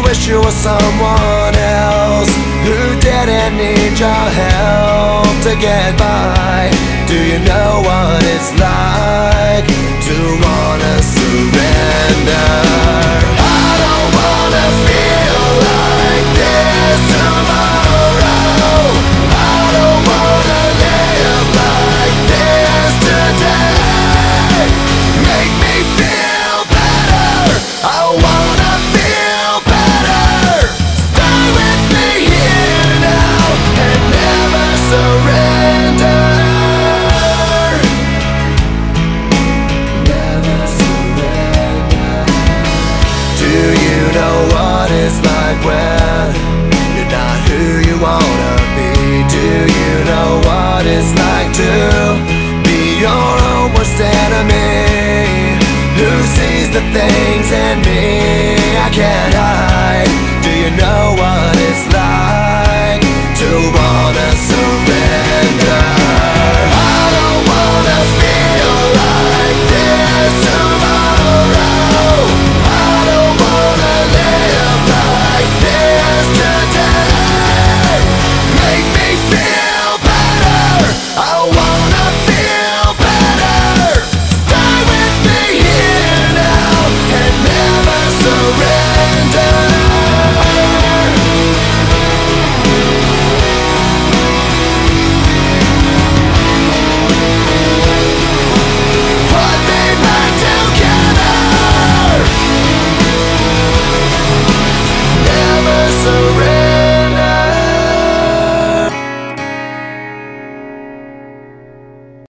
wish you were someone else who didn't need your help to get by? Do you know what it's like to wanna surrender? I don't wanna feel like this tomorrow. I don't wanna live like this today. Make me feel better. I wanna feel better. Stay with me here now and never surrender. Never surrender. Do you know what it's like when you're not who you wanna be? Do you know what it's like to be your own worst enemy? Who sees the things in me